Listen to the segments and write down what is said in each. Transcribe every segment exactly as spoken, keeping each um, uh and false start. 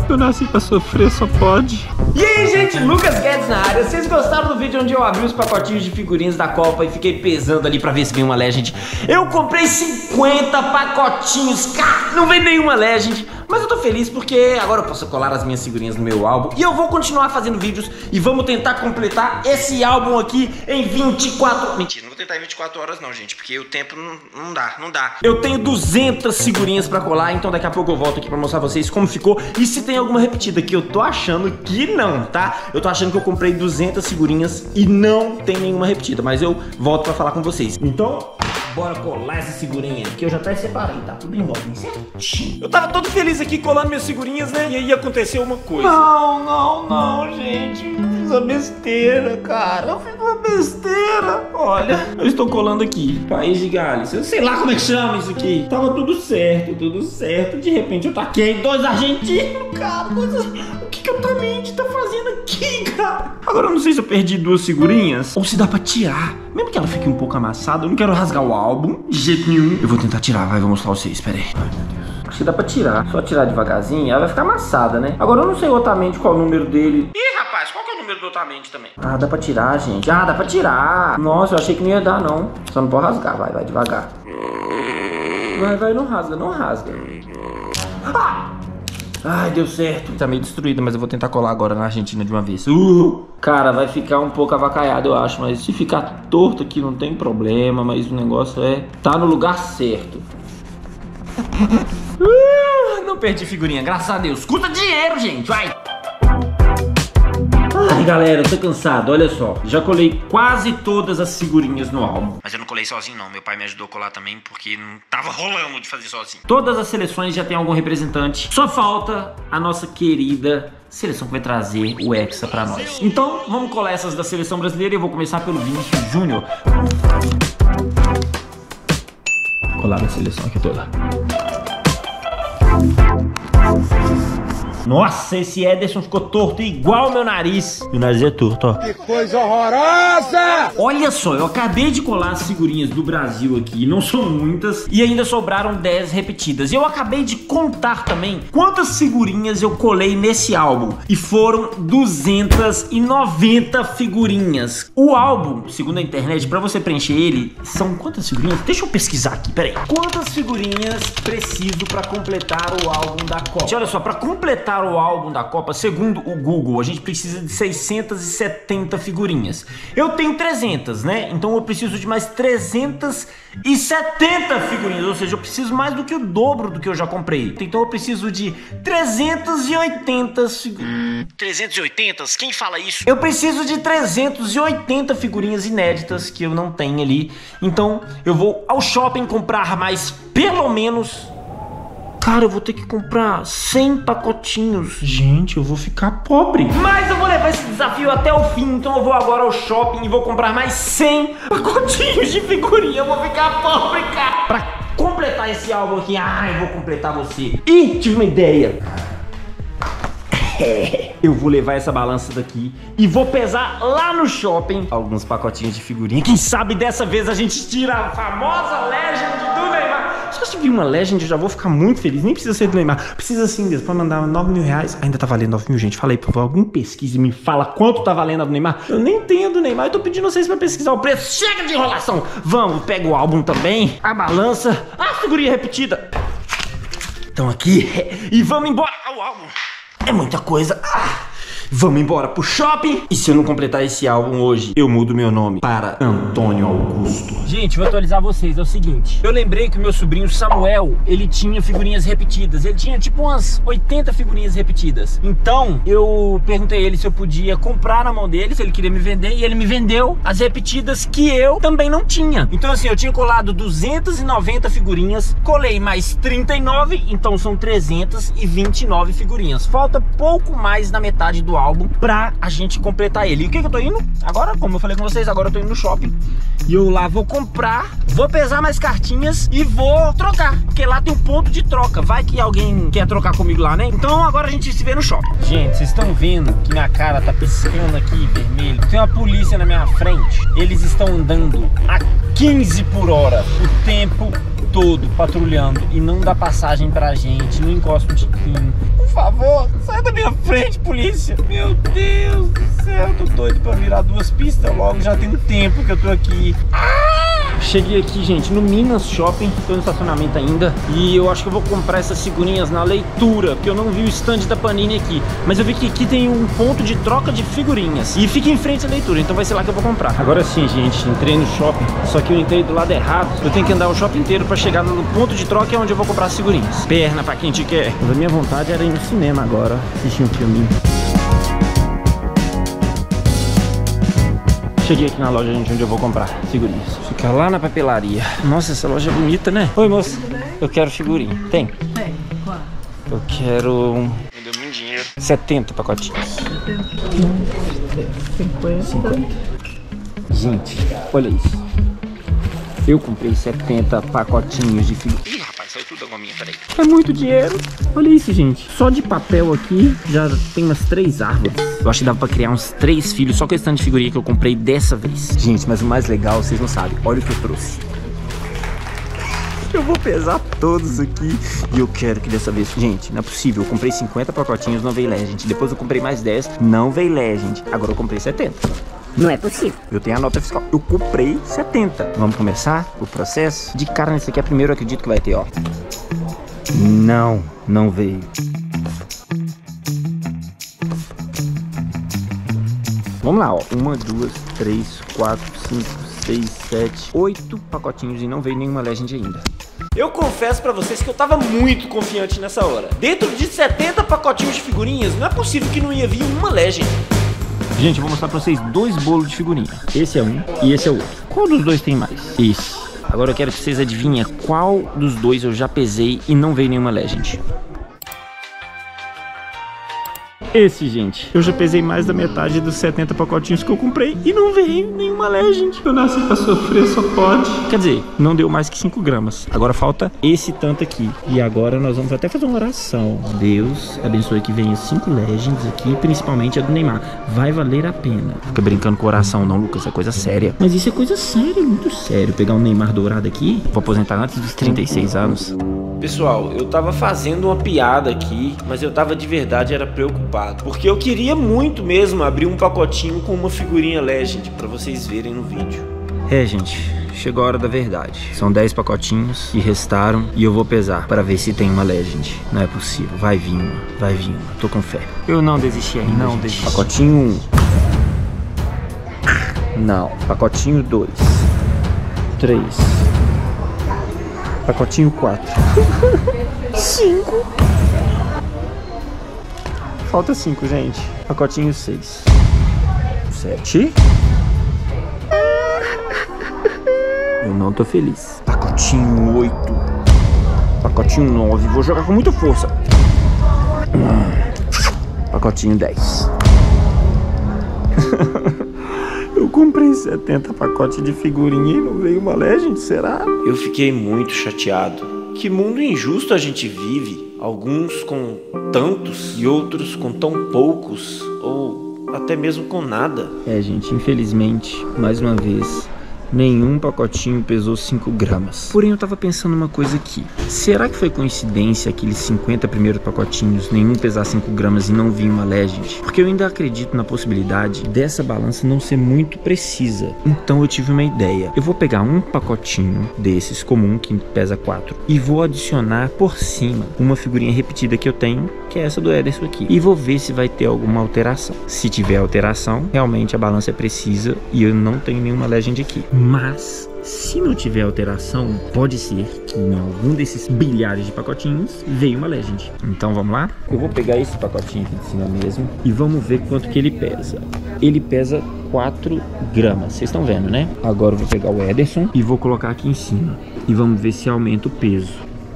Eu nasci pra sofrer, só pode. E aí, gente, Lucas Guedes na área. Vocês gostaram do vídeo onde eu abri os pacotinhos de figurinhas da Copa e fiquei pesando ali pra ver se vem uma Legend? Eu comprei cinquenta pacotinhos, cara, não vem nenhuma Legend. Mas eu tô feliz porque agora eu posso colar as minhas figurinhas no meu álbum. E eu vou continuar fazendo vídeos e vamos tentar completar esse álbum aqui em vinte e quatro... Mentira, não vou tentar em vinte e quatro horas não, gente, porque o tempo não, não dá, não dá. Eu tenho duzentas figurinhas pra colar, então daqui a pouco eu volto aqui pra mostrar pra vocês como ficou e se tem alguma repetida, que eu tô achando que não, tá? Eu tô achando que eu comprei duzentas figurinhas e não tem nenhuma repetida, mas eu volto pra falar com vocês. Então... bora colar essa figurinha, que eu já até separei, tá tudo em ordem, certinho. Eu tava todo feliz aqui colando minhas figurinhas, né? E aí aconteceu uma coisa. Não, não, não, gente. Eu fiz uma besteira, cara. Eu fiz uma besteira. Olha, eu estou colando aqui. País de Gales. Eu sei lá como é que chama isso aqui. Tava tudo certo, tudo certo. De repente eu taquei dois argentinos, cara. Coisa... O que que o Otamendi tá fazendo aqui, cara? Agora eu não sei se eu perdi duas figurinhas ou se dá pra tirar. Mesmo que ela fique um pouco amassada, eu não quero rasgar o álbum de jeito nenhum. Eu vou tentar tirar, vai, vou mostrar pra vocês, pera aí. Ai, meu Deus. Acho que dá pra tirar. Só tirar devagarzinho, ela vai ficar amassada, né? Agora eu não sei exatamente qual é o número dele. Ih, rapaz, qual que é o número do Otamendi também? Ah, dá pra tirar, gente. Ah, dá pra tirar. Nossa, eu achei que não ia dar, não. Só não pode rasgar, vai, vai, devagar. Vai, vai, não rasga, não rasga. Ah! Ai, deu certo. Tá meio destruída, mas eu vou tentar colar agora na Argentina de uma vez. Uh! Cara, vai ficar um pouco avacaiado, eu acho. Mas se ficar torto aqui não tem problema. Mas o negócio é... tá no lugar certo. uh, não perdi figurinha, graças a Deus. Custa dinheiro, gente, vai! Ai, galera, eu tô cansado, olha só. Já colei quase todas as figurinhas no álbum. Mas eu não colei sozinho não, meu pai me ajudou a colar também, porque não tava rolando de fazer sozinho. Todas as seleções já tem algum representante. Só falta a nossa querida seleção que vai trazer o Hexa pra nós. Então, vamos colar essas da seleção brasileira e eu vou começar pelo Vinícius Júnior. Colar a seleção aqui toda. Nossa, esse Ederson ficou torto igual meu nariz. Meu nariz é torto, ó. Que coisa horrorosa! Olha só, eu acabei de colar as figurinhas do Brasil aqui, não são muitas, e ainda sobraram dez repetidas. E eu acabei de contar também quantas figurinhas eu colei nesse álbum. E foram duzentas e noventa figurinhas. O álbum, segundo a internet, pra você preencher ele, são quantas figurinhas? Deixa eu pesquisar aqui, peraí. Quantas figurinhas preciso pra completar o álbum da Copa? Olha só, pra completar o álbum da Copa, segundo o Google, a gente precisa de seiscentas e setenta figurinhas. Eu tenho trezentas, né? Então eu preciso de mais trezentas e setenta figurinhas, ou seja, eu preciso mais do que o dobro do que eu já comprei. Então eu preciso de trezentas e oitenta figurinhas. trezentas e oitenta? Quem fala isso? Eu preciso de trezentas e oitenta figurinhas inéditas que eu não tenho ali. Então eu vou ao shopping comprar mais pelo menos... Cara, eu vou ter que comprar cem pacotinhos. Gente, eu vou ficar pobre. Mas eu vou levar esse desafio até o fim. Então eu vou agora ao shopping e vou comprar mais cem pacotinhos de figurinha. Eu vou ficar pobre, cara. Pra completar esse álbum aqui. Ah, eu vou completar você. Ih, tive uma ideia. Eu vou levar essa balança daqui e vou pesar lá no shopping alguns pacotinhos de figurinha. Quem sabe dessa vez a gente tira a famosa Legend do Neymar. Se eu vir uma Legend, eu já vou ficar muito feliz. Nem precisa ser do Neymar. Precisa sim mesmo. Pra mandar nove mil reais. Ainda tá valendo nove mil, gente. Fala aí, por favor. Alguém pesquisa e me fala quanto tá valendo a do Neymar. Eu nem tenho a do Neymar. Eu tô pedindo vocês pra pesquisar o preço. Chega de enrolação. Vamos, pega o álbum também. A balança. A figurinha repetida. Então aqui. E vamos embora. Ah, o álbum. É muita coisa. Ah. Vamos embora pro shopping. E se eu não completar esse álbum hoje, eu mudo meu nome para Antônio Augusto. Gente, vou atualizar vocês, é o seguinte. Eu lembrei que o meu sobrinho Samuel, ele tinha figurinhas repetidas. Ele tinha tipo umas oitenta figurinhas repetidas. Então, eu perguntei a ele se eu podia comprar na mão dele, se ele queria me vender. E ele me vendeu as repetidas que eu também não tinha. Então assim, eu tinha colado duzentas e noventa figurinhas. Colei mais trinta e nove, então são trezentas e vinte e nove figurinhas. Falta pouco mais da metade do álbum pra a gente completar ele. E o que que eu tô indo? Agora, como eu falei com vocês, agora eu tô indo no shopping. E eu lá vou comprar, vou pesar mais cartinhas e vou trocar, porque lá tem um ponto de troca. Vai que alguém quer trocar comigo lá, né? Então agora a gente se vê no shopping. Gente, vocês estão vendo que minha cara tá piscando aqui vermelho? Tem uma polícia na minha frente. Eles estão andando a quinze por hora o tempo todo patrulhando e não dá passagem pra gente, não encosta um tiquinho. Por favor, sai da minha frente, polícia. Meu Deus do céu, tô doido pra virar duas pistas logo, já tem um tempo que eu tô aqui. Ah! Cheguei aqui, gente, no Minas Shopping, tô no estacionamento ainda. E eu acho que eu vou comprar essas figurinhas na Leitura, porque eu não vi o stand da Panini aqui. Mas eu vi que aqui tem um ponto de troca de figurinhas e fica em frente à Leitura, então vai ser lá que eu vou comprar. Agora sim, gente, entrei no shopping, só que eu entrei do lado errado. Eu tenho que andar o shopping inteiro pra chegar no ponto de troca, é onde eu vou comprar as figurinhas. Perna pra quem te quer. Mas a minha vontade era ir no cinema agora, assistir um filminho. Cheguei aqui na loja, gente, onde eu vou comprar figurinhas. Fica lá na papelaria. Nossa, essa loja é bonita, né? Oi, moça. Eu quero figurinha. Tem? Tem. Qual? Eu quero... Me deu muito dinheiro. setenta pacotinhos. cinquenta. cinquenta. Gente, olha isso. Eu comprei setenta pacotinhos de figurinha. Ih, rapaz, saiu tudo a gominha, peraí. É muito dinheiro. Olha isso, gente. Só de papel aqui já tem umas três árvores. Eu acho que dava pra criar uns três filhos só com esse tanto de figurinha que eu comprei dessa vez. Gente, mas o mais legal, vocês não sabem. Olha o que eu trouxe. Eu vou pesar todos aqui. E eu quero que dessa vez... Gente, não é possível. Eu comprei cinquenta pacotinhos, não veio Legend. Depois eu comprei mais dez, não veio Legend. Agora eu comprei setenta. Não é possível. Eu tenho a nota fiscal. Eu comprei setenta. Vamos começar o processo? De cara nesse aqui, a primeira eu acredito que vai ter, ó. Não, não veio. Vamos lá, ó. Uma, duas, três, quatro, cinco, seis, sete, oito pacotinhos e não veio nenhuma Legend ainda. Eu confesso pra vocês que eu tava muito confiante nessa hora. Dentro de setenta pacotinhos de figurinhas, não é possível que não ia vir uma Legend. Gente, eu vou mostrar pra vocês dois bolos de figurinha. Esse é um e esse é o outro. Qual dos dois tem mais? Esse. Agora eu quero que vocês adivinhem qual dos dois eu já pesei e não veio nenhuma Legend. Esse, gente. Eu já pesei mais da metade dos setenta pacotinhos que eu comprei e não veio nenhuma Legend. Eu nasci pra sofrer, só pode. Quer dizer, não deu mais que cinco gramas. Agora falta esse tanto aqui. E agora nós vamos até fazer uma oração. Deus abençoe que venha cinco Legends aqui, principalmente a do Neymar. Vai valer a pena. Fica brincando com oração não, Lucas. É coisa séria. Mas isso é coisa séria, muito sério. Pegar um Neymar dourado aqui, vou aposentar antes dos trinta e seis anos. Pessoal, eu tava fazendo uma piada aqui, mas eu tava de verdade era preocupado. Porque eu queria muito mesmo abrir um pacotinho com uma figurinha Legend pra vocês verem no vídeo. É, gente, chegou a hora da verdade. São dez pacotinhos que restaram e eu vou pesar para ver se tem uma Legend. Não é possível, vai vir uma, vai vir uma. Tô com fé. Eu não desisti ainda, não desisti. Pacotinho um. Não. Pacotinho dois. três. Pacotinho quatro. cinco. Falta cinco, gente. Pacotinho seis. sete. Eu não tô feliz. Pacotinho oito. Pacotinho nove. Vou jogar com muita força. Pacotinho dez. Eu comprei setenta pacotes de figurinha e não veio uma Legend, será? Eu fiquei muito chateado. Que mundo injusto a gente vive. Alguns com tantos e outros com tão poucos, ou até mesmo com nada. É, gente, infelizmente, mais uma vez, nenhum pacotinho pesou cinco gramas. Porém, eu tava pensando uma coisa aqui. Será que foi coincidência aqueles cinquenta primeiros pacotinhos nenhum pesar cinco gramas e não vir uma Legend? Porque eu ainda acredito na possibilidade dessa balança não ser muito precisa. Então eu tive uma ideia. Eu vou pegar um pacotinho desses comum que pesa quatro e vou adicionar por cima uma figurinha repetida que eu tenho, que é essa do Ederson aqui. E vou ver se vai ter alguma alteração. Se tiver alteração, realmente a balança é precisa e eu não tenho nenhuma Legend aqui. Mas, se não tiver alteração, pode ser que em algum desses bilhares de pacotinhos veio uma Legend. Então vamos lá? Eu vou pegar esse pacotinho aqui de cima mesmo e vamos ver quanto que ele pesa. Ele pesa quatro gramas, vocês estão vendo, né? Agora eu vou pegar o Ederson e vou colocar aqui em cima. E vamos ver se aumenta o peso.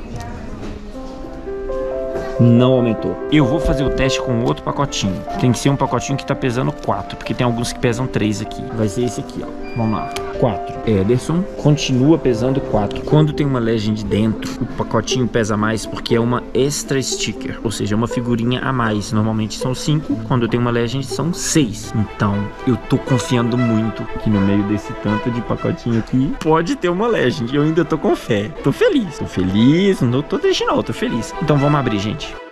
Não aumentou. Eu vou fazer o teste com outro pacotinho. Tem que ser um pacotinho que tá pesando quatro, porque tem alguns que pesam três aqui. Vai ser esse aqui, ó. Vamos lá. quatro. Ederson continua pesando quatro. Quando tem uma Legend dentro, o pacotinho pesa mais porque é uma extra sticker, ou seja, uma figurinha a mais. Normalmente são cinco, quando tem uma Legend são seis. Então eu tô confiando muito que no meio desse tanto de pacotinho aqui pode ter uma Legend. Eu ainda tô com fé. Tô feliz, tô feliz, não tô deixando, tô feliz. Então vamos abrir, gente.